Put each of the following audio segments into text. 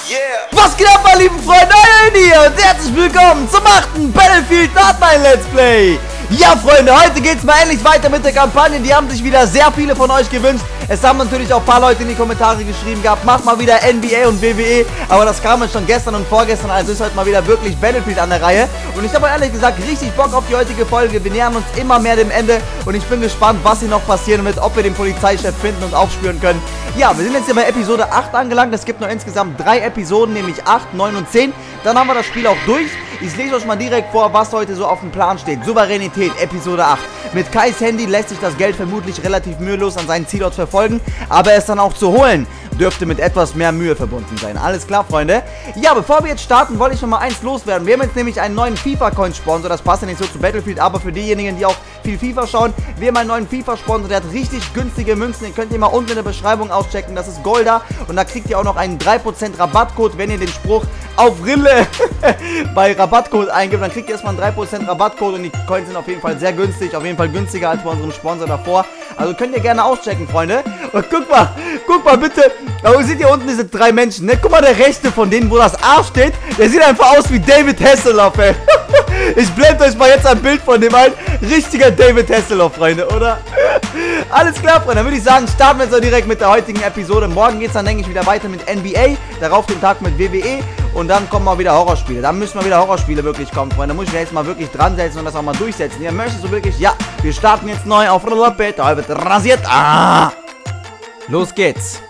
Was geht ab, meine lieben Freunde? Euer hier und herzlich willkommen zum 8. Battlefield Hardline Let's Play. Ja, Freunde, heute geht's mal endlich weiter mit der Kampagne. Die haben sich wieder sehr viele von euch gewünscht. Es haben natürlich auch ein paar Leute in die Kommentare geschrieben gehabt, macht mal wieder NBA und WWE. Aber das kam jetzt schon gestern und vorgestern, also ist heute mal wieder wirklich Battlefield an der Reihe. Und ich habe ehrlich gesagt richtig Bock auf die heutige Folge. Wir nähern uns immer mehr dem Ende und ich bin gespannt, was hier noch passieren wird, ob wir den Polizeichef finden und aufspüren können. Ja, wir sind jetzt hier bei Episode 8 angelangt. Es gibt noch insgesamt 3 Episoden, nämlich 8, 9 und 10. Dann haben wir das Spiel auch durch. Ich lese euch mal direkt vor, was heute so auf dem Plan steht. Souveränität, Episode 8. Mit Kais Handy lässt sich das Geld vermutlich relativ mühelos an seinen Zielort verfolgen, aber es dann auch zu holen, dürfte mit etwas mehr Mühe verbunden sein. Alles klar, Freunde? Ja, bevor wir jetzt starten, wollte ich noch mal eins loswerden. Wir haben jetzt nämlich einen neuen FIFA-Coin-Sponsor. Das passt ja nicht so zu Battlefield, aber für diejenigen, die auch viel FIFA schauen, wir haben einen neuen FIFA-Sponsor, der hat richtig günstige Münzen. Den könnt ihr mal unten in der Beschreibung auschecken. Das ist Golda und da kriegt ihr auch noch einen 3% Rabattcode, wenn ihr den Spruch auf Rille bei Rabattcode eingibt. Dann kriegt ihr erstmal einen 3% Rabattcode und die Coins sind auf jeden Fall sehr günstig, auf jeden Fall günstiger als bei unserem Sponsor davor. Also könnt ihr gerne auschecken, Freunde. Und guck mal bitte. Aber seht ihr unten diese 3 Menschen, ne? Guck mal, der rechte von denen, wo das A steht, der sieht einfach aus wie David Hasselhoff, ey. Ich blende euch mal jetzt ein Bild von dem ein. Richtiger David Hasselhoff, Freunde, oder? Alles klar, Freunde. Dann würde ich sagen, starten wir jetzt auch direkt mit der heutigen Episode. Morgen geht es dann, denke ich, wieder weiter mit NBA. Darauf den Tag mit WWE. Und dann kommen mal wieder Horrorspiele. Dann müssen mal wieder Horrorspiele wirklich kommen, Freunde. Da muss ich mich jetzt mal wirklich dran setzen und das auch mal durchsetzen. Ihr möchtet so wirklich? Ja, wir starten jetzt neu auf Rollabett. Da wird rasiert. Los geht's.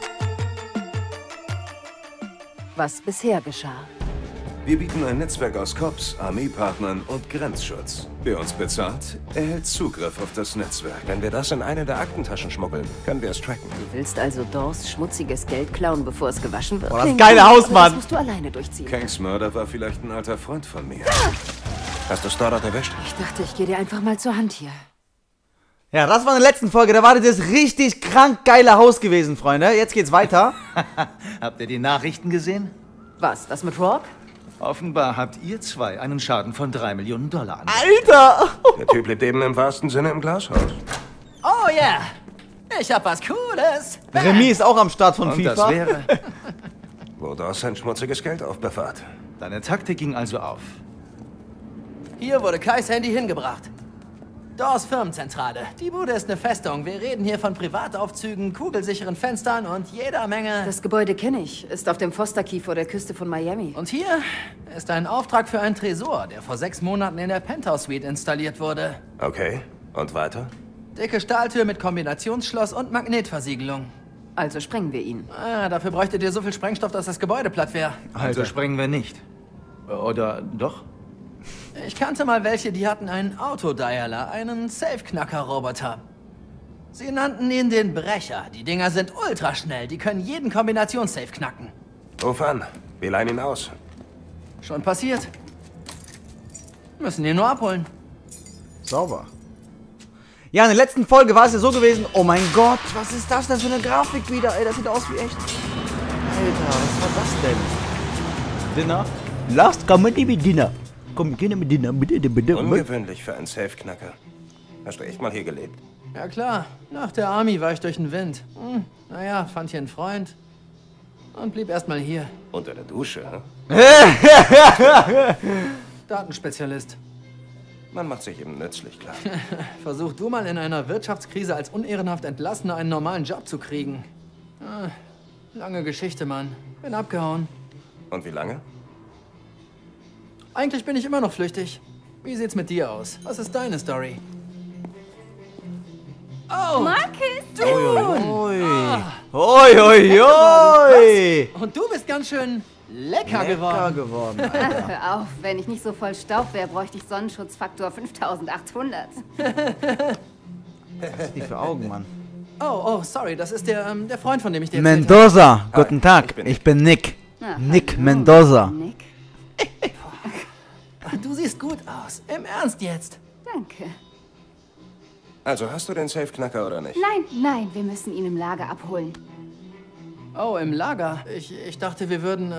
Was bisher geschah. Wir bieten ein Netzwerk aus Cops, Armeepartnern und Grenzschutz. Wer uns bezahlt, erhält Zugriff auf das Netzwerk. Wenn wir das in eine der Aktentaschen schmuggeln, können wir es tracken. Du willst also Dors schmutziges Geld klauen, bevor es gewaschen wird? Boah, das geile Haus, Mann. Das musst du alleine durchziehen. Kangs Mörder war vielleicht ein alter Freund von mir. Hast du Starlight erwischt? Ich dachte, ich gehe dir einfach mal zur Hand hier. Ja, das war in der letzten Folge. Da war das richtig krank geile Haus gewesen, Freunde. Jetzt geht's weiter. Habt ihr die Nachrichten gesehen? Was, das mit Rock? Offenbar habt ihr zwei einen Schaden von $3 Millionen an. Alter! Der Typ lebt eben im wahrsten Sinne im Glashaus. Oh ja, yeah. Ich hab was Cooles. Remy ist auch am Start von Und FIFA. das wäre... Wo Dors sein schmutziges Geld aufbewahrt. Deine Taktik ging also auf. Hier wurde Kais Handy hingebracht. Dors Firmenzentrale. Die Bude ist eine Festung. Wir reden hier von Privataufzügen, kugelsicheren Fenstern und jeder Menge... Das Gebäude kenne ich. Ist auf dem Foster Key vor der Küste von Miami. Und hier ist ein Auftrag für einen Tresor, der vor 6 Monaten in der Penthouse Suite installiert wurde. Okay, und weiter? Dicke Stahltür mit Kombinationsschloss und Magnetversiegelung. Also sprengen wir ihn. Dafür bräuchtet ihr so viel Sprengstoff, dass das Gebäude platt wäre. Also sprengen wir nicht. Oder doch? Ich kannte mal welche, die hatten einen Autodialer, einen Safe-Knacker-Roboter. Sie nannten ihn den Brecher. Die Dinger sind ultraschnell, die können jeden Kombinationssafe knacken. Ruf an, wir leihen ihn aus. Schon passiert. Müssen ihn nur abholen. Sauber. Ja, in der letzten Folge war es ja so gewesen. Oh mein Gott, was ist das denn für eine Grafik wieder? Ey, das sieht aus wie echt. Alter, was war das denn? Dinner? Last Comedy mit Dinner. Komm, geh mit Dinner, bitte. Ungewöhnlich für einen Safe-Knacker. Hast du echt mal hier gelebt? Ja klar, nach der Army war ich durch den Wind. Naja, fand hier einen Freund. Und blieb erstmal hier. Unter der Dusche, hä? Datenspezialist. Man macht sich eben nützlich, klar. Versuch du mal in einer Wirtschaftskrise als unehrenhaft Entlassener einen normalen Job zu kriegen. Lange Geschichte, Mann. Bin abgehauen. Und wie lange? Eigentlich bin ich immer noch flüchtig. Wie sieht's mit dir aus? Was ist deine Story? Oh! Marcus! Oi. Und du bist ganz schön lecker geworden. Alter. Hör auf, wenn ich nicht so voll Staub wäre, bräuchte ich Sonnenschutzfaktor 5800. Was ist die für Augen, Mann? Oh, sorry, das ist der Freund, von dem ich dir Mendoza, guten Tag. ich bin Ich bin Nick. Nick hallo, Mendoza. Nick, Du siehst gut aus. Im Ernst jetzt? danke. Also, hast du den Safe-Knacker oder nicht? Nein, wir müssen ihn im Lager abholen. Oh, im Lager. Ich dachte, wir würden,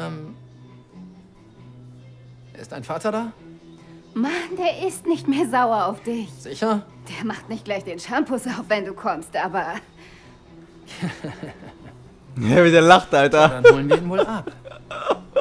Ist dein Vater da? Mann, der ist nicht mehr sauer auf dich. Sicher? Der macht nicht gleich den Shampoos auf, wenn du kommst, aber... Ja, wie der lacht, Alter. Dann holen wir ihn wohl ab.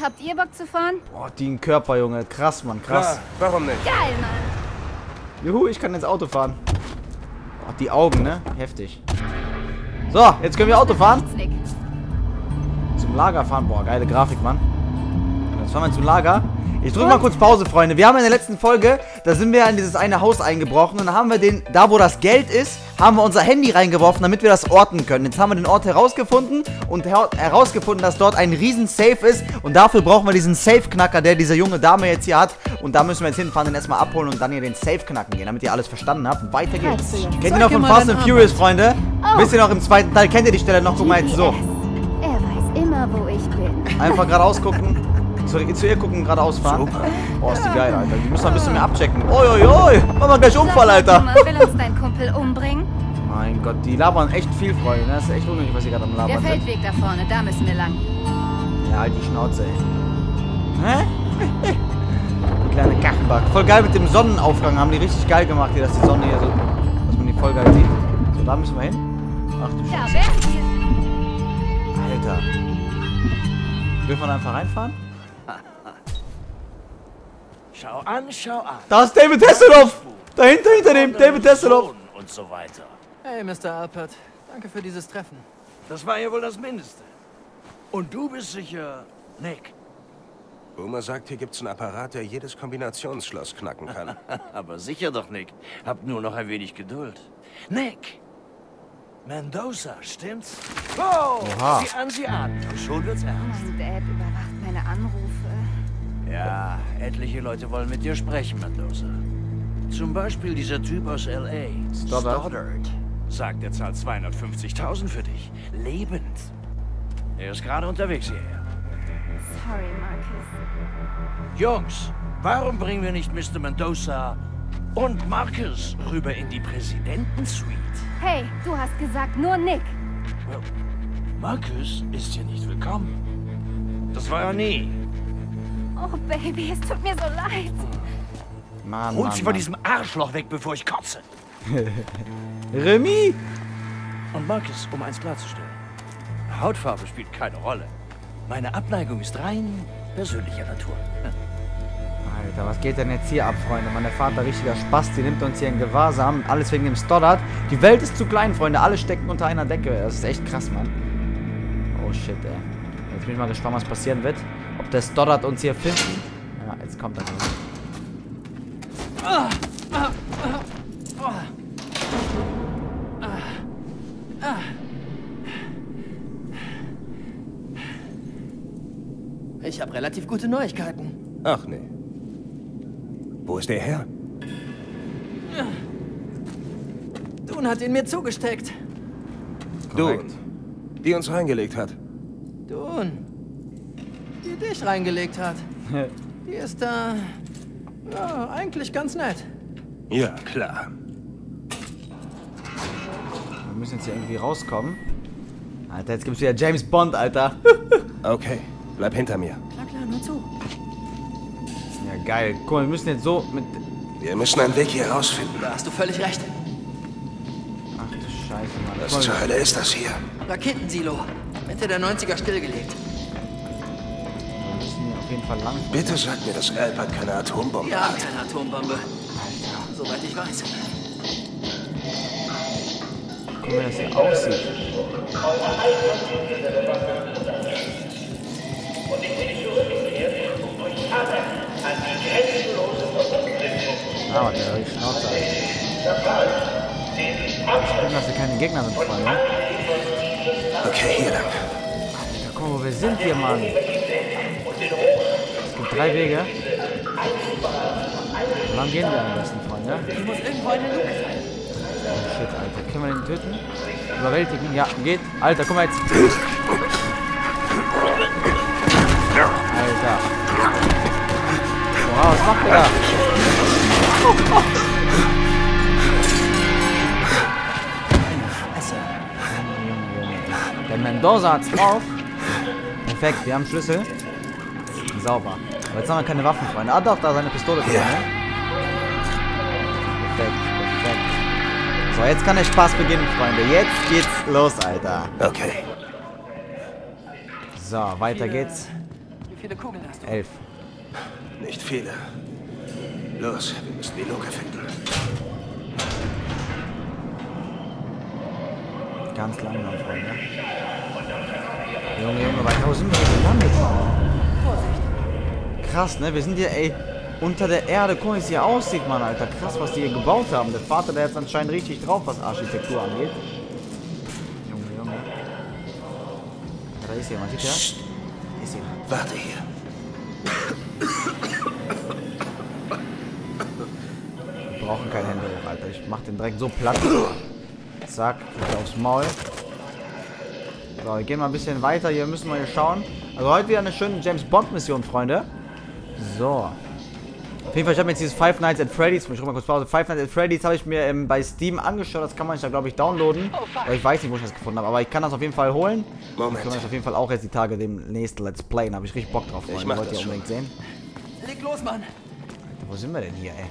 habt ihr Bock zu fahren? Boah, die ein Körper, Junge. Krass, Mann, krass. Klar, warum nicht? Geil, Mann. Juhu, ich kann ins Auto fahren. Boah, die Augen, ne? Heftig. So, jetzt können wir Auto fahren. Nichts, Nick. Zum Lager fahren. Boah, geile Grafik, Mann. Jetzt fahren wir zum Lager. Ich drücke mal kurz Pause, Freunde. Wir haben in der letzten Folge, da sind wir in dieses eine Haus eingebrochen. Und dann haben wir da wo das Geld ist, haben wir unser Handy reingeworfen, damit wir das orten können. Jetzt haben wir den Ort herausgefunden und herausgefunden, dass dort ein riesen Safe ist. Und dafür brauchen wir diesen Safe-Knacker, der diese junge Dame jetzt hier hat. Und da müssen wir jetzt hinfahren, den erstmal abholen und dann hier den Safe knacken gehen, damit ihr alles verstanden habt. Und weiter geht's. Kennt ihr noch von Fast and Furious, Freunde? Wisst ihr noch im zweiten Teil? Kennt ihr die Stelle noch? Guck mal jetzt so. Er weiß immer, wo ich bin. Einfach geradeaus gucken. Soll ich zu ihr gucken und geradeaus fahren? Oh, ist die geil, Alter. Die müssen wir ein bisschen mehr abchecken. Oi. Machen wir gleich Unfall, Alter. Will uns dein Kumpel umbringen? Mein Gott, die labern echt viel, Freunde. Das ist echt unnötig, was sie gerade am Der Labern sind. Feldweg da vorne, da müssen wir lang. Ja, halt die Schnauze, ey. Hä? Die kleine Kachenback. Voll geil mit dem Sonnenaufgang. Haben die richtig geil gemacht hier, dass die Sonne hier so, dass man die voll geil sieht. So, da müssen wir hin. Ach du Ja, Scheiße. wer hier? Alter. Dürfen wir da einfach reinfahren? Schau an, schau an. Da ist David Hasselhoff! Dahinter, hinter dem, David Hasselhoff! Und so weiter. Hey, Mr. Alpert. Danke für dieses Treffen. Das war ja wohl das Mindeste. Und du bist sicher Nick. Boomer sagt, hier gibt's einen Apparat, der jedes Kombinationsschloss knacken kann. Aber sicher doch, Nick. Hab nur noch ein wenig Geduld. Nick! Mendoza, stimmt's? Oh! Oha. Sieh an. Und schon wird's ernst. Mein Dad überwacht meine Anrufe. Ja, etliche Leute wollen mit dir sprechen, Mendoza. Zum Beispiel dieser Typ aus L.A. Stoddard. Sagt, er zahlt 250.000 für dich. Lebend. Er ist gerade unterwegs hierher. Sorry, Marcus. Jungs, warum bringen wir nicht Mr. Mendoza und Marcus rüber in die Präsidentensuite? Hey, du hast gesagt nur Nick. Well, Marcus ist hier nicht willkommen. Das war er nie. Oh, Baby, es tut mir so leid. Mann, Holt sie von diesem Arschloch weg, bevor ich kotze. Remy! Und Marcus, um eins klarzustellen. Hautfarbe spielt keine Rolle. Meine Abneigung ist rein persönlicher Natur. Alter, was geht denn jetzt hier ab, Freunde? Mann, der Vater richtiger Spaß, die nimmt uns hier in Gewahrsam. Alles wegen dem Stoddard. Die Welt ist zu klein, Freunde. Alle stecken unter einer Decke. Das ist echt krass, Mann. Oh shit, ey. Jetzt bin ich mal gespannt, was passieren wird. Ob der Stoddard uns hier findet. Ja, jetzt kommt er. Ich habe relativ gute Neuigkeiten. Ach nee. Wo ist der her? Dune hat ihn mir zugesteckt. Du, die uns reingelegt hat. Dune, die dich reingelegt hat. Die ist da, ja, eigentlich ganz nett. Ja, klar. Wir müssen jetzt hier irgendwie rauskommen. Alter, jetzt gibt's wieder James Bond, Alter. Okay, bleib hinter mir. Klar, nur zu. Ja, geil. Guck mal, wir müssen jetzt so mit... Wir müssen einen Weg hier rausfinden. Da hast du völlig recht. Ach du Scheiße, Mann. Was Guck zur mal, Hölle ist das hier? Raketensilo. Mitte der 90er stillgelegt. wir müssen hier auf jeden Fall lang. Bitte sag mir, dass Albert keine Atombombe Wir haben hat. keine Atombombe. Soweit ich weiß. Guck mal, wie das hier aussieht. Ah, warte, da die Schnauze, Alter. Schön, dass wir keine Gegner sind, Freunde. Okay, hier lang. Ja, guck mal, wo wir sind hier, Mann. Es gibt 3 Wege. Wo lang gehen wir am besten, Freunde? Hier muss irgendwo eine Luke sein. Oh shit, Alter. Können wir den töten? Überwältigen? Ja, geht. Alter, guck mal jetzt. Alter. Wow, was macht der da? Der Mendoza hat's drauf. Perfekt, wir haben Schlüssel. Sauber. Aber jetzt haben wir keine Waffen, Freunde. Ah doch, da seine Pistole drin, ne? Perfekt, perfekt. So, jetzt kann der Spaß beginnen, Freunde. Jetzt geht's los, Alter. Okay. So, weiter geht's. Wie viele Kugeln hast du? 11. Nicht viele. Los, wir müssen die Luke finden. Ganz langsam, Freunde. Junge, weiter, wo sind wir denn gelandet? Krass, ne? Wir sind hier, ey, unter der Erde. Guck mal, wie es hier aussieht, Mann, Alter. Krass, was die hier gebaut haben. Der Vater, der jetzt anscheinend richtig drauf, was Architektur angeht. Junge. Da ist jemand, sieht der? Ist jemand. Warte hier. Wir brauchen keine Hände hoch, Alter. Ich mach den direkt so platt. Zack, aufs Maul. So, wir gehen mal ein bisschen weiter. Hier müssen wir hier schauen. Also heute wieder eine schöne James-Bond-Mission, Freunde. So. Auf jeden Fall, ich habe mir jetzt dieses Five Nights at Freddy's, ich mal kurz Pause. Five Nights at Freddy's habe ich mir bei Steam angeschaut. Das kann man sich da, glaube ich, downloaden. Aber ich weiß nicht, wo ich das gefunden habe. Aber ich kann das auf jeden Fall holen. Moment. Ich kann das auf jeden Fall auch jetzt die Tage demnächst Let's Playen. Da habe ich richtig Bock drauf, Freunde. Wollt ihr unbedingt sehen. Leg los, Mann. Alter, wo sind wir denn hier, ey?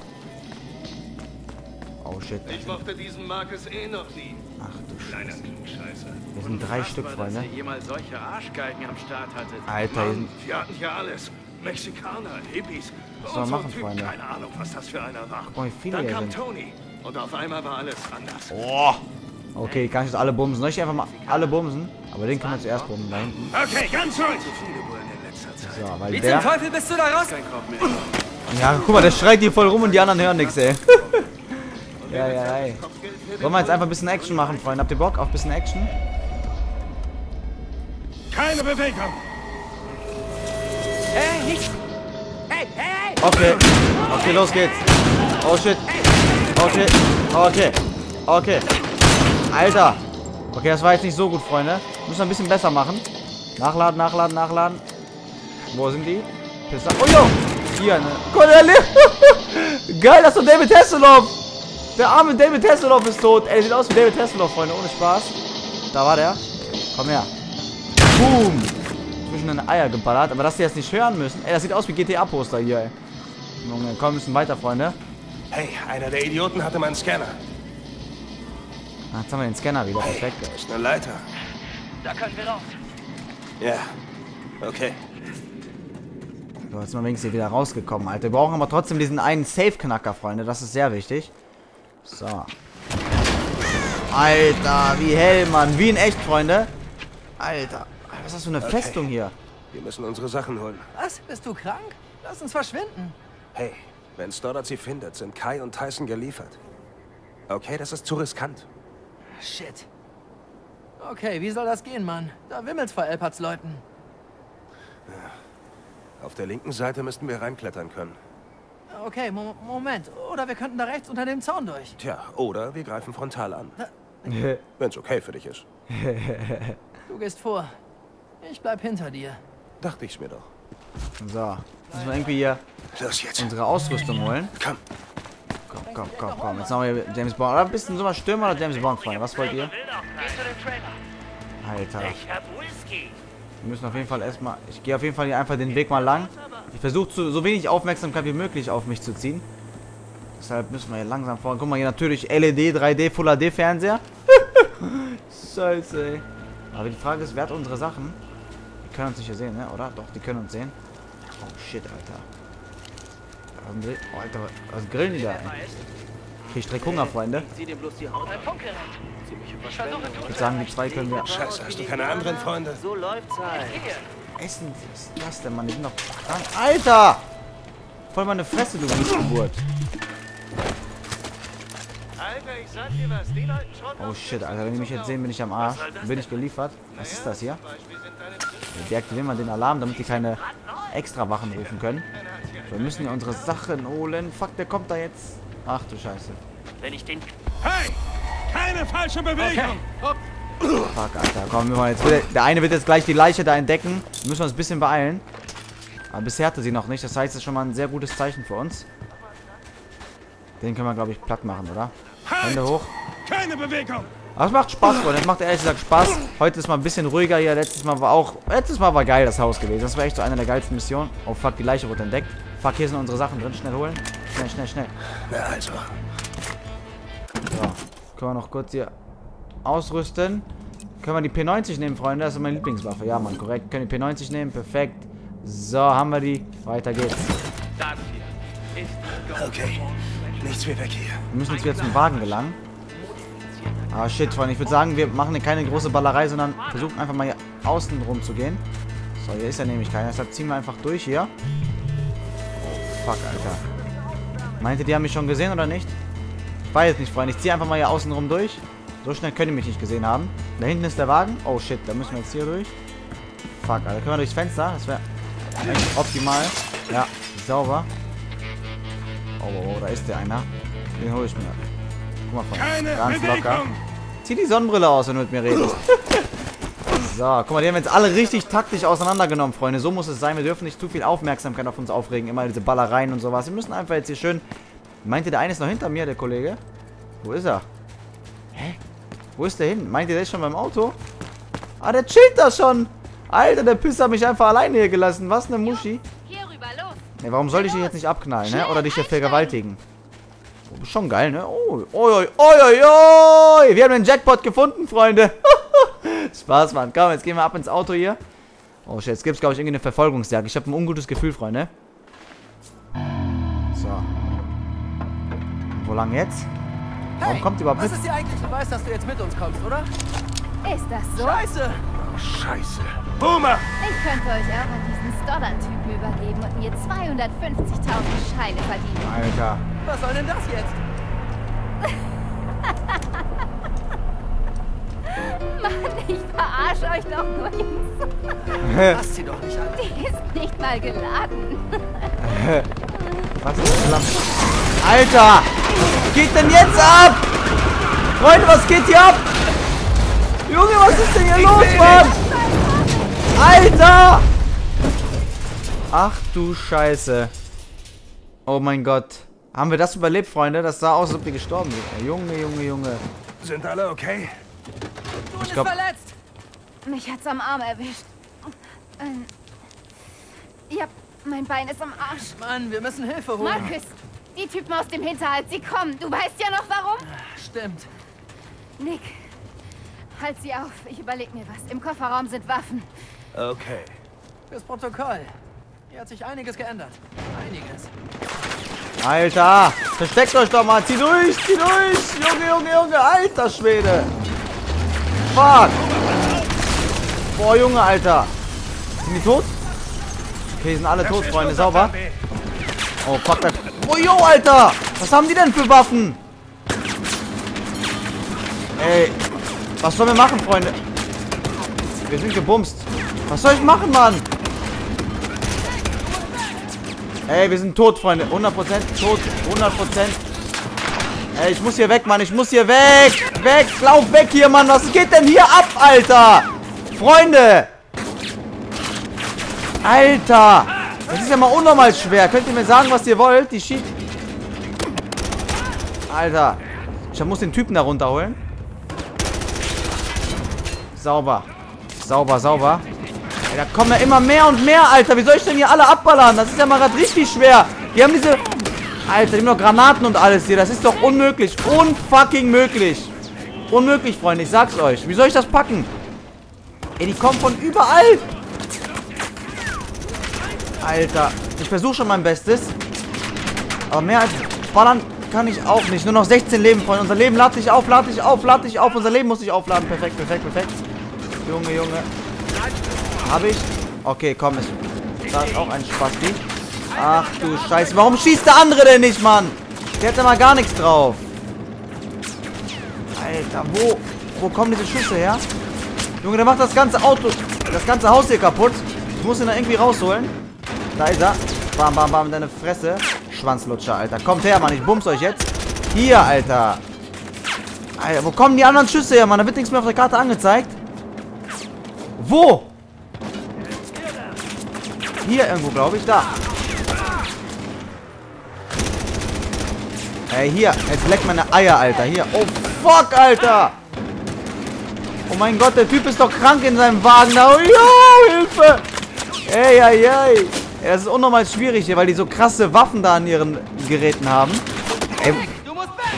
Oh shit. Ich mochte diesen Marcus noch nie. Ach du Kleiner Scheiße. Klugscheißer. Wir sind 3 Stück, Freunde. Dass ihr jemals solche Arschgeigen am Start hattet. Alter, hier sind... Wir hatten hier alles. Mexikaner, Hippies. Was soll man machen, Freunde? Keine Ahnung, was das für einer war. Oh, wie viele Dann hier kam sind. Tony. Und auf einmal war alles anders. Oh. Okay, kann ich jetzt alle bumsen. Soll ich einfach mal alle bumsen? Aber den können wir zuerst bumsen, da hinten. Okay, ganz ruhig. Zu viele Bullen in letzter Zeit. So, weil Wie der... zum Teufel bist du da raus? Kein Kopf mehr. Ja, guck mal, der schreit hier voll rum und die anderen hören nichts, ey. Ja, ey. Wollen wir jetzt einfach ein bisschen Action machen, Freunde? Habt ihr Bock auf ein bisschen Action? Keine Bewegung. Hey, nicht. Hey. Okay. Okay, los geht's. Oh shit. Okay. Alter. Okay, das war jetzt nicht so gut, Freunde. Müssen wir ein bisschen besser machen. Nachladen. Wo sind die? Pisser. Oh, jo. Hier, ne? Guck mal, der lebt. Geil, das ist doch David Hasselhoff. Der arme David Hasselhoff ist tot. Ey, sieht aus wie David Hasselhoff, Freunde. Ohne Spaß. Da war der. Komm her. Boom. Zwischen den Eier geballert. Aber dass die jetzt nicht hören müssen. Ey, das sieht aus wie GTA-Poster hier, ey. Junge, komm, wir müssen weiter, Freunde. Hey, einer der Idioten hatte meinen Scanner. Ah, jetzt haben wir den Scanner wieder. Hey, Perfekt. da ist eine Leiter. Da können wir raus. Ja, okay. So, jetzt sind wir wenigstens hier wieder rausgekommen, Alter. Wir brauchen aber trotzdem diesen einen Safe-Knacker, Freunde. Das ist sehr wichtig. So. Alter, wie hell, Mann. Wie in echt, Freunde. Alter. Was ist das für eine Festung hier? Wir müssen unsere Sachen holen. Was? Bist du krank? Lass uns verschwinden. Hey, wenn Stoddard sie findet, sind Kai und Tyson geliefert. Okay, das ist zu riskant. Shit. Okay, wie soll das gehen, Mann? Da wimmelt's vor Elparts Leuten. Auf der linken Seite müssten wir reinklettern können. Okay, Moment. Oder wir könnten da rechts unter dem Zaun durch. Tja, oder wir greifen frontal an. Wenn's okay für dich ist. Du gehst vor. Ich bleib hinter dir. Dachte ich's mir doch. So. Müssen wir irgendwie hier Los jetzt. unsere Ausrüstung holen. Komm. Komm. Jetzt haben wir James Bond. Oder bist du so mal Stürmer oder James Bond, Freunde? Was wollt ihr? Alter. Wir müssen auf jeden Fall erstmal... Ich gehe auf jeden Fall hier einfach den Weg mal lang. Ich versuche so wenig Aufmerksamkeit wie möglich auf mich zu ziehen. Deshalb müssen wir hier langsam vorgehen. Guck mal, hier natürlich LED, 3D, Full HD Fernseher. Scheiße, ey. Aber die Frage ist, wer hat unsere Sachen? Die können uns nicht hier sehen, ne? Oder? Doch, die können uns sehen. Oh, shit, Alter. Oh, Alter, was grillen die da, ey? Ich direkt Hunger, Freunde. Ich würde sagen, die 2 können wir... Scheiße, hast du keine anderen Freunde? So läuft's halt. Essen, was ist das denn, Mann? Die sind doch krank. Alter! Voll meine Fresse, du Missgeburt. Alter, ich sag dir was. Die Leute Schrott Oh shit, Alter. Wenn die mich jetzt sehen, bin ich am Arsch. Bin ich geliefert. Was ist das hier? Deaktivieren wir den Alarm, damit die keine extra Wachen rufen können. Wir müssen ja unsere Sachen holen. Fuck, der kommt da jetzt. Ach du Scheiße. Wenn ich den... Hey! Keine falsche Bewegung! Fuck, Alter. Komm, wir mal jetzt. Der eine wird jetzt gleich die Leiche da entdecken. Müssen wir uns ein bisschen beeilen. Aber bisher hatte sie noch nicht. Das heißt, das ist schon mal ein sehr gutes Zeichen für uns. Den können wir, glaube ich, platt machen, oder? Hände hoch. Keine Bewegung! Aber es macht Spaß, Freunde. Es macht ehrlich gesagt Spaß. Heute ist mal ein bisschen ruhiger hier. Letztes Mal war geil das Haus gewesen. Das war echt so eine der geilsten Missionen. Oh fuck, die Leiche wurde entdeckt. Fuck, hier sind unsere Sachen drin. Schnell holen. Schnell. Na also. So. Können wir noch kurz hier ausrüsten. Können wir die P90 nehmen, Freunde? Das ist meine Lieblingswaffe. Ja, Mann, korrekt. Können die P90 nehmen. Perfekt. So, haben wir die. Weiter geht's. Okay, nichts wie weg hier. Wir müssen jetzt wieder zum Wagen gelangen. Ah, shit, Freunde. Ich würde sagen, wir machen hier keine große Ballerei, sondern versuchen einfach mal hier außen rum zu gehen. So, hier ist ja nämlich keiner. Deshalb ziehen wir einfach durch hier. Fuck, Alter. Meint ihr, die haben mich schon gesehen oder nicht? Ich weiß nicht, Freunde. Ich ziehe einfach mal hier außen rum durch. So schnell können die mich nicht gesehen haben. Da hinten ist der Wagen. Oh, shit. Da müssen wir jetzt hier durch. Fuck, Alter. Können wir durchs Fenster? Das wäre eigentlich optimal. Ja, sauber. Oh, da ist der einer. Den hole ich mir. Guck mal, Freunde. Ganz locker. Zieh die Sonnenbrille aus, wenn du mit mir redest. So, guck mal, die haben jetzt alle richtig taktisch auseinandergenommen, Freunde. So muss es sein. Wir dürfen nicht zu viel Aufmerksamkeit auf uns aufregen. Immer diese Ballereien und sowas. Wir müssen einfach jetzt hier schön... Meint ihr, der eine ist noch hinter mir, der Kollege? Wo ist er? Hä? Wo ist der hin? Meint ihr, der ist schon beim Auto? Ah, der chillt da schon. Alter, der Pisser hat mich einfach alleine hier gelassen. Was eine Muschi. Hier rüber, los. Ne, warum soll ich dich jetzt nicht abknallen, ne? Oder dich hier vergewaltigen? Oh, schon geil, ne? Oh, oi, oi, oi, oi. Wir haben den Jackpot gefunden, Freunde. Spaß, Mann. Komm, jetzt gehen wir ab ins Auto hier. Oh, shit, jetzt gibt es, glaube ich, irgendwie eine Verfolgungsjagd. Ich habe ein ungutes Gefühl, Freunde. So. Wo lang jetzt? Warum Hey, kommt die überhaupt was mit? ist hier eigentlich? Du weißt, dass du jetzt mit uns kommst, oder? Ist das so? Scheiße! Scheiße. Boomer! Ich könnte euch auch an diesen Stoddard-Typen übergeben und mir 250.000 Scheine verdienen. Alter. Was soll denn das jetzt? Mann, ich verarsche euch doch nur, Jungs. Lass sie doch nicht an. Die ist nicht mal geladen. Was ist das? Alter! Was geht denn jetzt ab? Freunde, was geht hier ab? Junge, was ist denn hier los, Mann? Alter! Ach du Scheiße. Oh mein Gott. Haben wir das überlebt, Freunde? Das sah aus, als ob wir gestorben sind. Junge, Junge, Junge. Sind alle okay? Du bist glaub- verletzt! Mich hat's am Arm erwischt. Ja, mein Bein ist am Arsch. Mann, wir müssen Hilfe holen. Marcus, die Typen aus dem Hinterhalt, sie kommen. Du weißt ja noch warum? Stimmt. Nick, halt sie auf. Ich überleg mir was. Im Kofferraum sind Waffen. Okay. Fürs Protokoll. Hier hat sich einiges geändert. Einiges. Alter! Versteckt euch doch mal! Zieh durch! Zieh durch! Junge, Junge, Junge! Alter Schwede! Fuck! Boah, Junge, Alter! Sind die tot? Okay, sind alle tot, Freunde. Sauber. Oh, fuck das. Oh, yo, Alter! Was haben die denn für Waffen? Ey, was sollen wir machen, Freunde? Wir sind gebumst. Was soll ich machen, Mann? Ey, wir sind tot, Freunde. 100% tot. 100%. Ey, ich muss hier weg, Mann. Ich muss hier weg. Weg. Lauf weg hier, Mann. Was geht denn hier ab, Alter? Freunde. Alter. Das ist ja mal unnormal schwer. Könnt ihr mir sagen, was ihr wollt? Die schießt. Alter. Ich muss den Typen da runterholen. Sauber. Sauber, sauber. Ey, da kommen ja immer mehr und mehr, Alter. Wie soll ich denn hier alle abballern? Das ist ja mal gerade richtig schwer. Die haben diese... Alter, die haben noch Granaten und alles hier. Das ist doch unmöglich. Unfucking möglich. Unmöglich, Freunde. Ich sag's euch. Wie soll ich das packen? Ey, die kommen von überall. Alter. Ich versuche schon mein Bestes. Aber mehr als ballern kann ich auch nicht. Nur noch 16 Leben, Freunde. Unser Leben lad dich auf, lad dich auf, lad dich auf. Unser Leben muss sich aufladen. Perfekt, perfekt, perfekt. Junge, Junge. Hab ich? Okay, komm. Da ist auch ein Spasti. Ach du Scheiße. Warum schießt der andere denn nicht, Mann? Der hat ja mal gar nichts drauf. Alter, wo kommen diese Schüsse her? Junge, der macht das ganze Auto, das ganze Haus hier kaputt. Ich muss ihn da irgendwie rausholen. Da ist er. Bam, bam, bam, in deine Fresse. Schwanzlutscher, Alter. Kommt her, Mann. Ich bums euch jetzt. Hier, Alter. Alter, wo kommen die anderen Schüsse her, Mann? Da wird nichts mehr auf der Karte angezeigt. Wo? Hier irgendwo, glaube ich. Da. Ey, hier. Jetzt leckt meine Eier, Alter. Hier. Oh, fuck, Alter. Oh mein Gott, der Typ ist doch krank in seinem Wagen. Da. Oh, jo, Hilfe. Ey, ey, ey. Ey, das ist unnormal schwierig hier, weil die so krasse Waffen da an ihren Geräten haben. Ey. Du musst weg!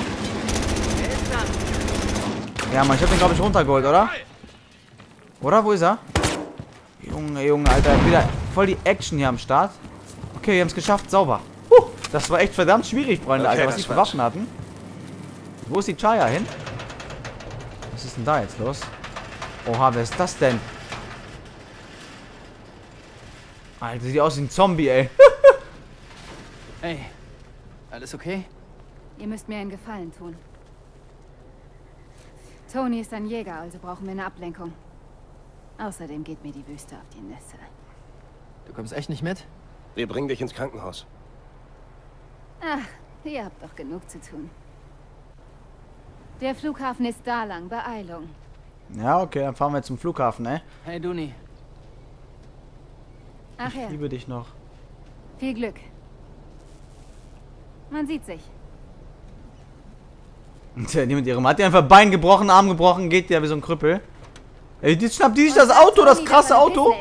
Ja, Mann, ich hab den, glaube ich, runtergeholt, oder? Oder? Wo ist er? Junge, Junge, Alter. Wieder voll die Action hier am Start. Okay, wir haben es geschafft. Sauber. Das war echt verdammt schwierig, Freunde, Okay, Alter, was die für Waffen hatten. Wo ist die Chaya hin? Was ist denn da jetzt los? Oha, wer ist das denn? Alter, sieht aus wie ein Zombie, ey. Hey, alles okay? Ihr müsst mir einen Gefallen tun. Tony ist ein Jäger, also brauchen wir eine Ablenkung. Außerdem geht mir die Wüste auf die Nüsse. Du kommst echt nicht mit? Wir bringen dich ins Krankenhaus. Ach, ihr habt doch genug zu tun. Der Flughafen ist da lang. Beeilung. Ja, okay, dann fahren wir zum Flughafen, ey. Hey, Duni. Ach ja, Ich liebe dich noch. viel Glück. Man sieht sich. Tja, die mit ihrem hat die einfach Bein gebrochen, Arm gebrochen, geht ja wie so ein Krüppel. Ey, jetzt schnappt die sich das Auto, das krasse Auto.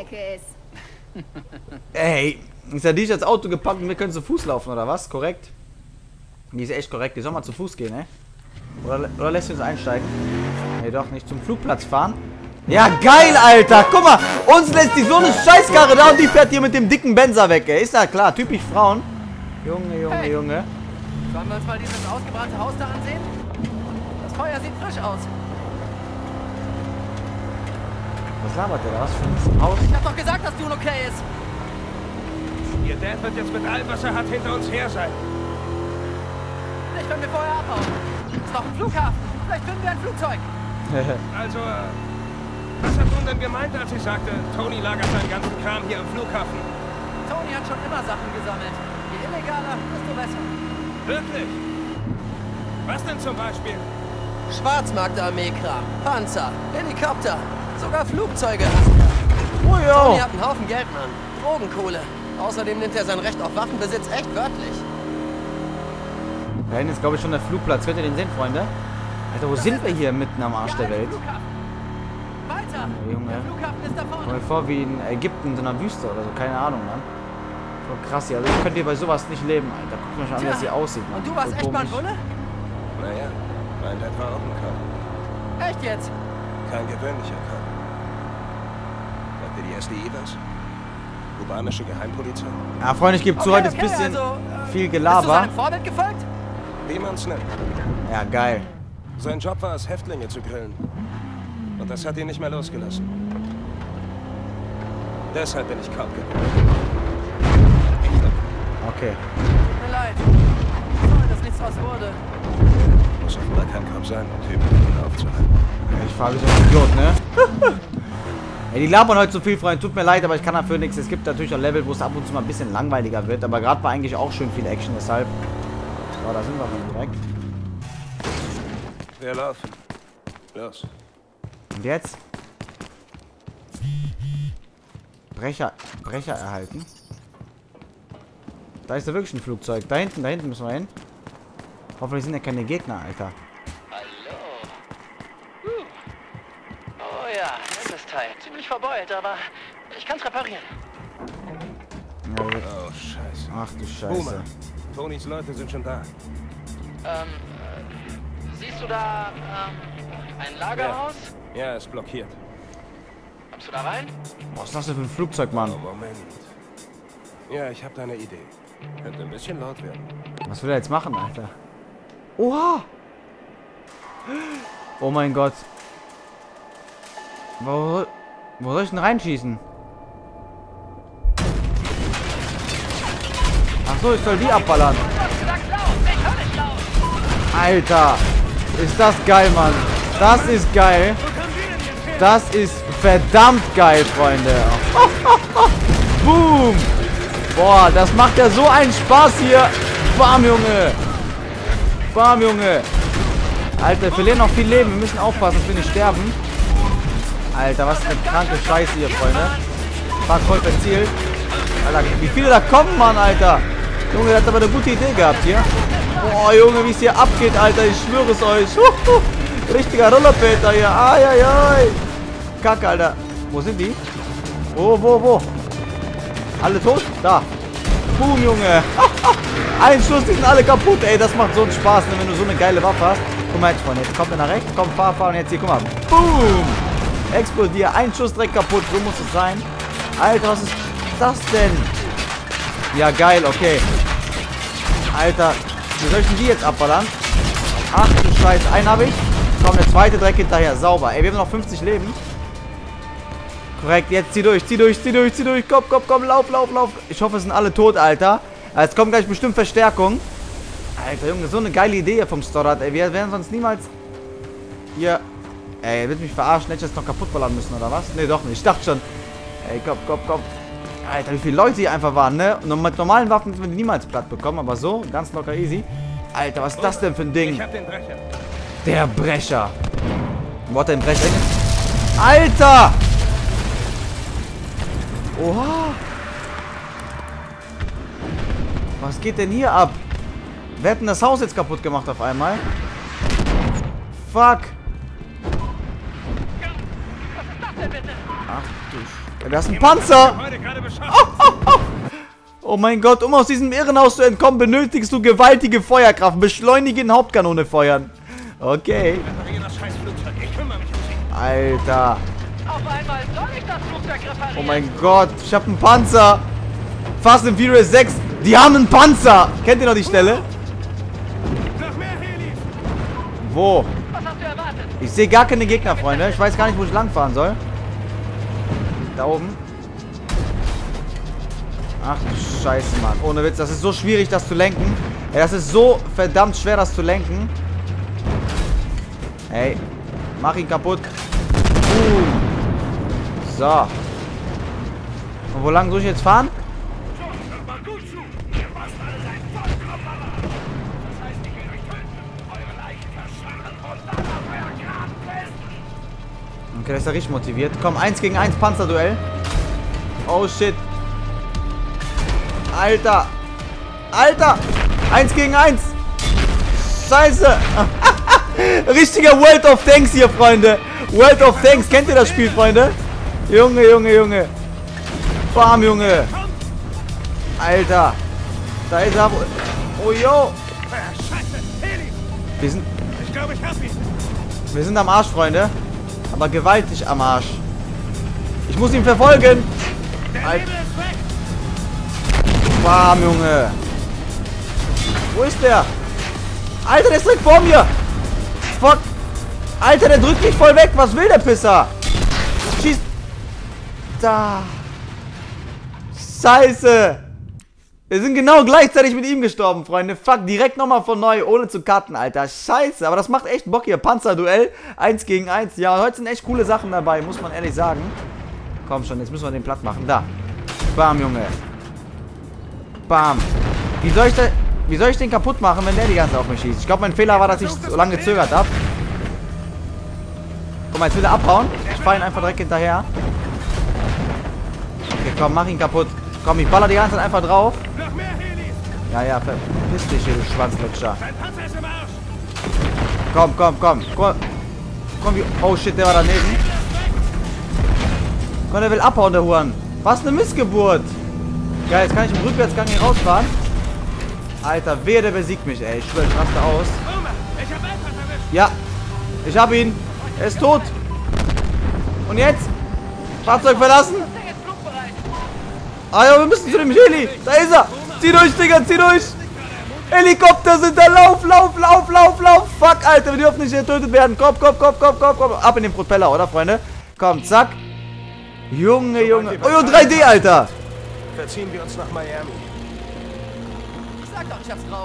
Ey, ist ja die das Auto gepackt und wir können zu Fuß laufen, oder was? Korrekt? Die ist echt korrekt, die soll mal zu Fuß gehen, ey. Oder lässt sie uns einsteigen? Nee, doch nicht. Zum Flugplatz fahren. Ja, geil, Alter. Guck mal, uns lässt die so eine Scheißkarre da und die fährt hier mit dem dicken Benzer weg, ey. Ist ja klar, typisch Frauen. Junge, Junge, Hey. Junge. Sollen wir uns mal dieses ausgebrannte Haus da ansehen? Das Feuer sieht frisch aus. Was labert der da? Was für ein Haus? Ich hab doch gesagt, dass Dune okay ist. Ihr Dad wird jetzt mit allem, was er hat, hinter uns her sein. Nicht, wenn wir vorher abhauen. Ist doch ein Flughafen. Vielleicht finden wir ein Flugzeug. Also, was hat Dune denn gemeint, als sie sagte, Tony lagert seinen ganzen Kram hier im Flughafen? Tony hat schon immer Sachen gesammelt. Je illegaler, desto besser. Wirklich? Was denn zum Beispiel? Schwarzmarktarmee-Kram, Panzer, Helikopter, sogar Flugzeuge. Oh, Tony jo. hat einen Haufen Geld, Mann. Drogenkohle. Außerdem nimmt er sein Recht auf Waffenbesitz echt wörtlich. Da hinten ist, glaube ich, schon der Flugplatz. Könnt ihr den sehen, Freunde? Alter, wo sind wir hier mitten am Arsch der Welt? Weiter! Junge. Der Flughafen ist da Komm vorne. mir vor wie in Ägypten, in so einer Wüste oder so. Keine Ahnung, Mann. Voll krass hier. Also ich könnte hier bei sowas nicht leben, Alter. Guck mal schon an, wie das hier aussieht, Mann. Und du warst Voll echt mal ein komisch. Bulle? Naja, mein Dad war auch ein Cop. Echt jetzt? Kein gewöhnlicher Cop. Sagt dir die SDI was? Kubanische Geheimpolizei? Ja, Freunde, ich gebe zu, heute ist ein bisschen viel Bist du Gelaber. seinem Vorbild gefolgt? Wie man's nennt. Ja, geil. Sein Job war es, Häftlinge zu grillen. Und das hat ihn nicht mehr losgelassen. Deshalb bin ich Cop geworden. Okay. Tut mir leid. Sorry, dass nichts draus wurde. Muss offenbar kein Cop sein, um Typen ihn aufzuhalten. Ich fahre wie so ein Idiot, ne? Ey, die labern heute so viel, Freunde. Tut mir leid, aber ich kann dafür nichts. Es gibt natürlich auch Level, wo es ab und zu mal ein bisschen langweiliger wird. Aber gerade war eigentlich auch schön viel Action, deshalb. So, da sind wir schon direkt. Wir laufen. Los. Und jetzt? Brecher erhalten. Da ist ja wirklich ein Flugzeug. Da hinten müssen wir hin. Hoffentlich sind ja keine Gegner, Alter. Hallo. Oh ja, nettes Teil. Ziemlich verbeult, aber ich kann's reparieren. Ja, gut. Oh, Scheiße. Ach du Scheiße. Boomer. Tonys Leute sind schon da. Siehst du da, ein Lagerhaus? Ja, ist blockiert. Kommst du da rein? Was ist das denn für ein Flugzeug, Mann? Oh, Moment. Ja, ich habe da eine Idee. Könnte ein bisschen laut werden. Was will er jetzt machen, Alter? Oha! Oh mein Gott. Wo soll ich denn reinschießen? Ach so, ich soll die abballern. Alter, ist das geil, Mann. Das ist geil. Das ist verdammt geil, Freunde. Boom. Boah, das macht ja so einen Spaß hier. Bam, Junge. Bam, Junge. Alter, wir verlieren noch viel Leben. Wir müssen aufpassen, dass wir nicht sterben. Alter, was für eine kranke Scheiße hier, Freunde. Fuck, voll verzielt. Alter, wie viele da kommen, Mann, Alter. Junge, der hat aber eine gute Idee gehabt hier. Boah, Junge, wie es hier abgeht, Alter. Ich schwöre es euch. Richtiger Rollerpeter hier. Ai. Kacke, Alter. Wo sind die? Wo? Alle tot? Da. Boom, Junge. Ein Schuss, die sind alle kaputt. Ey, das macht so einen Spaß, wenn du so eine geile Waffe hast. Guck mal jetzt, Freunde. Jetzt kommt er nach rechts. Komm, fahr. Und jetzt hier, guck mal. Boom. Explodier. Ein Schuss direkt kaputt. So muss es sein. Alter, was ist das denn? Ja, geil, okay. Alter, wie soll ich denn die jetzt abballern? Ach du Scheiße, einen habe ich. Komm, der zweite direkt hinterher. Sauber. Ey, wir haben noch 50 Leben. Korrekt, jetzt zieh durch, zieh durch, zieh durch, zieh durch. Komm, komm, komm, lauf, lauf, lauf. Ich hoffe, es sind alle tot, Alter. Jetzt kommt gleich bestimmt Verstärkung. Alter, Junge, so eine geile Idee hier vom Stoddard, ey. Wir werden sonst niemals... Hier... Ey, willst du mich verarschen? Hätte ich jetzt noch kaputt ballern müssen, oder was? Ne, doch nicht. Ich dachte schon. Ey, komm, komm, komm. Alter, wie viele Leute hier einfach waren, ne? Und mit normalen Waffen würden wir die niemals platt bekommen, aber so, ganz locker easy. Alter, was ist das denn für ein Ding? Ich hab den Brecher. Der Brecher. Wo hat der den Brecher? Alter! Oha! Was geht denn hier ab? Wer hat denn das Haus jetzt kaputt gemacht auf einmal? Fuck! Ach du Sch... Da ist ein Panzer! Oh mein Gott, um aus diesem Irrenhaus zu entkommen, benötigst du gewaltige Feuerkraft. Beschleunige in Hauptkanone feuern. Okay. Alter. Oh mein Gott, ich hab einen Panzer. Fast and Furious 6. Die haben einen Panzer. Kennt ihr noch die Stelle? Wo? Ich sehe gar keine Gegner, Freunde. Ich weiß gar nicht, wo ich langfahren soll. Da oben. Ach du Scheiße, Mann. Ohne Witz, das ist so schwierig, das zu lenken. Ey, das ist so verdammt schwer, das zu lenken. Ey, mach ihn kaputt. So. Und wo lang soll ich jetzt fahren? Okay, der ist ja richtig motiviert. Komm, 1 gegen 1 Panzerduell. Oh shit. Alter. Alter. 1 gegen 1. Scheiße. Richtiger World of Tanks hier, Freunde. World of Tanks. Kennt ihr das Spiel, Freunde? Junge, Junge, Junge. Bam, Junge. Alter. Da ist er. Oh, yo. Wir sind am Arsch, Freunde. Aber gewaltig am Arsch. Ich muss ihn verfolgen. Alter. Bam, Junge. Wo ist der? Alter, der ist direkt vor mir. Fuck. Alter, der drückt mich voll weg. Was will der Pisser? Schießt. Da. Scheiße. Wir sind genau gleichzeitig mit ihm gestorben, Freunde. Fuck, direkt nochmal von neu, ohne zu cutten, Alter. Scheiße, aber das macht echt Bock hier. Panzerduell, 1 gegen 1. Ja, heute sind echt coole Sachen dabei, muss man ehrlich sagen. Komm schon, jetzt müssen wir den platt machen. Da. Bam, Junge. Bam. Wie soll ich den kaputt machen, wenn der die ganze Zeit auf mich schießt? Ich glaube, mein Fehler war, dass ich so lange gezögert habe. Guck mal, jetzt will er abhauen. Ich fahre ihn einfach direkt hinterher. Okay, komm, mach ihn kaputt. Komm, ich baller die ganze Zeit einfach drauf. Ja, ja, verpiss dich hier, du Schwanzlutscher. Komm, komm, komm. Komm, wie... Oh shit, der war daneben. Komm, der will abhauen, der Huren. Was eine Missgeburt. Geil, jetzt kann ich im Rückwärtsgang hier rausfahren. Alter, wehe, der besiegt mich, ey. Ich schwör, ich raste aus. Ja, ich hab ihn. Er ist tot. Und jetzt? Fahrzeug verlassen? Ah ja, wir müssen zu dem Heli. Da ist er. Zieh durch, Digga, zieh durch. Helikopter sind da. Lauf, lauf, lauf, lauf, lauf. Fuck, Alter, wir dürfen nicht getötet werden. Komm, komm, komm, komm, komm, komm. Ab in den Propeller, oder, Freunde? Komm, zack. Junge, Junge. Oh, 3D, Alter. Verziehen wir uns nach Miami. Ich sag doch, ich hab's drauf.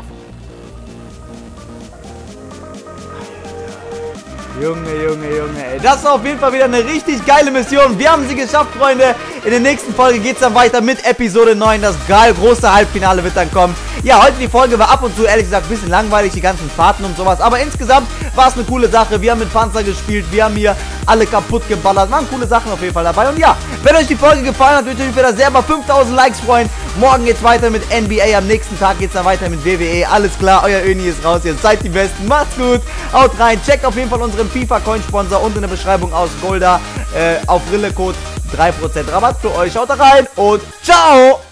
Junge, Junge, Junge, ey. Das war auf jeden Fall wieder eine richtig geile Mission. Wir haben sie geschafft, Freunde. In der nächsten Folge geht es dann weiter mit Episode 9. Das große Halbfinale wird dann kommen. Ja, heute die Folge war ab und zu, ehrlich gesagt, ein bisschen langweilig, die ganzen Fahrten und sowas. Aber insgesamt war es eine coole Sache. Wir haben mit Panzer gespielt. Wir haben hier alle kaputt geballert. Waren coole Sachen auf jeden Fall dabei. Und ja, wenn euch die Folge gefallen hat, würde ich mich wieder sehr über 5000 Likes freuen. Morgen geht's weiter mit NBA. Am nächsten Tag geht's dann weiter mit WWE. Alles klar, euer Öni ist raus. Ihr seid die Besten. Macht's gut. Haut rein. Checkt auf jeden Fall unseren FIFA-Coin-Sponsor unten in der Beschreibung aus. Golda auf Rille-Code 3% Rabatt für euch. Haut rein und ciao.